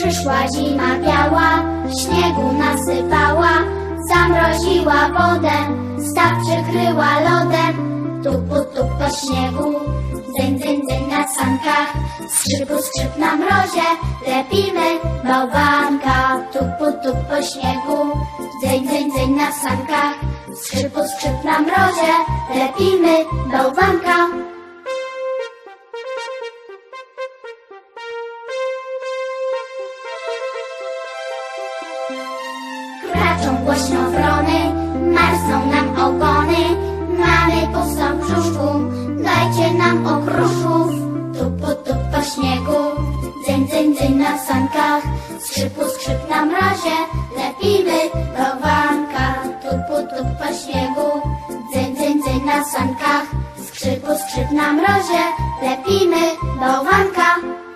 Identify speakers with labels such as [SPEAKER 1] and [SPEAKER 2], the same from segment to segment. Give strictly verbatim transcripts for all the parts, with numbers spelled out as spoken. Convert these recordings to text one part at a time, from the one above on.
[SPEAKER 1] Przyszła zima biała, śniegu nasypała, zamroziła wodę, staw przykryła lodem. Tupu, tup po śniegu, dzyń, dzyń, dzyń na sankach, skrzypu, skrzyp na mrozie, lepimy bałwanka. Tupu, tup po śniegu, dzyń, dzyń, dzyń na sankach, skrzypu, skrzyp na mrozie, lepimy bałwanka. Kraczą głośno wrony, marzną nam ogony. Mamy pustą w brzuszku, dajcie nam okruszków. Tupu, tup po śniegu, dzyń, dzyń, dzyń na sankach, skrzypu, skrzyp na mrozie, lepimy bałwanka. Tupu, tup po śniegu, dzyń, dzyń, dzyń na sankach, skrzypu, skrzyp na mrozie, lepimy bałwanka.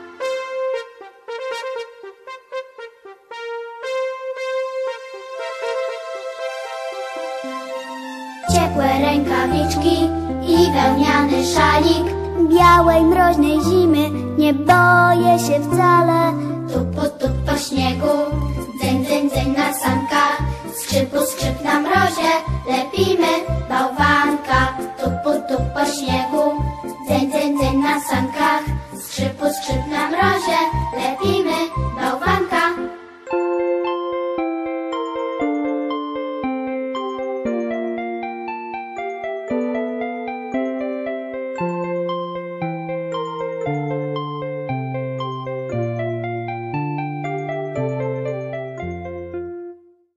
[SPEAKER 1] Ciepłe rękawiczki i wełniany szalik.
[SPEAKER 2] Białej, mroźnej zimy nie boję się wcale.
[SPEAKER 1] Tupu, tup po śniegu, dzyń, dzyń, dzyń na sankach, skrzypu, skrzyp na mrozie, lepimy bałwanka. Tupu, tup po śniegu, dzyń, dzyń, dzyń na sankach, skrzypu, skrzyp na mrozie.